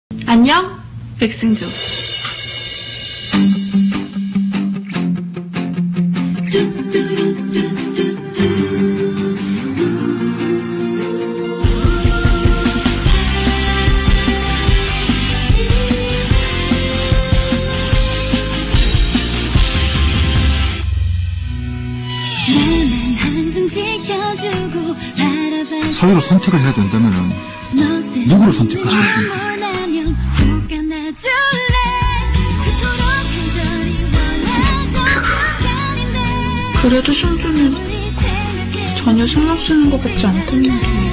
안녕, 백승주. 사회로 선택을 해야 된다면은 누구를 선택하시겠습니까? 그래도 승주는 전혀 신경 쓰는 것 같지 않던데.